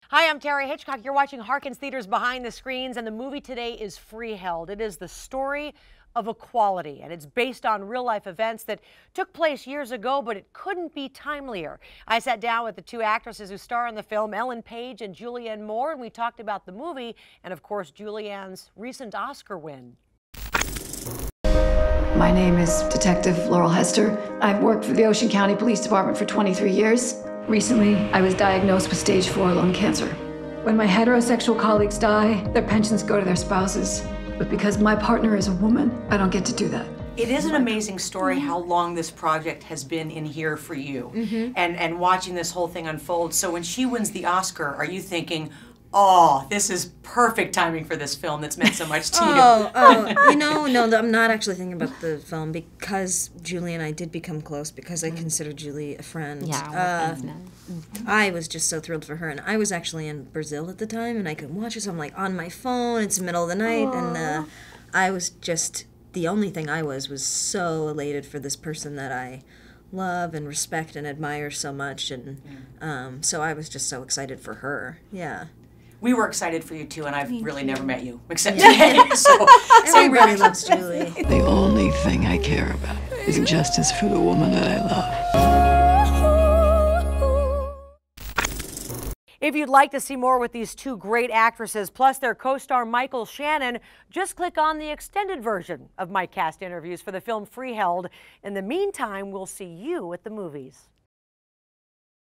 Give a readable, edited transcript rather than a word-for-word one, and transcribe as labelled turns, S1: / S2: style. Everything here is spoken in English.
S1: Hi, I'm Tara Hitchcock. You're watching Harkins Theater's Behind the Screens, and the movie today is Freeheld. It is the story of equality, and it's based on real-life events that took place years ago, but it couldn't be timelier. I sat down with the two actresses who star in the film, Ellen Page and Julianne Moore, and we talked about the movie and, of course, Julianne's recent Oscar win.
S2: My name is Detective Laurel Hester. I've worked for the Ocean County Police Department for 23 years. Recently, I was diagnosed with stage 4 lung cancer. When my heterosexual colleagues die, their pensions go to their spouses. But because my partner is a woman, I don't get to do that.
S3: It is an amazing story how long this project has been in here for you, and watching this whole thing unfold. So when she wins the Oscar, are you thinking, oh, this is perfect timing for this film that's meant so much to you?
S4: No, I'm not actually thinking about the film because Julie and I did become close because I consider Julie a friend.
S5: Yeah, we're friends now.
S4: I was just so thrilled for her, and I was actually in Brazil at the time, and I couldn't watch it, so I'm like on my phone. It's the middle of the night, and I was just, the only thing I was so elated for this person that I love and respect and admire so much, and so I was just so excited for her. Yeah.
S3: We were excited for you too, and I've really never met you except today. So
S4: Everybody loves Julie.
S2: The only thing I care about is justice for the woman that I love.
S1: If you'd like to see more with these two great actresses, plus their co-star Michael Shannon, just click on the extended version of my cast interviews for the film Freeheld. In the meantime, we'll see you at the movies.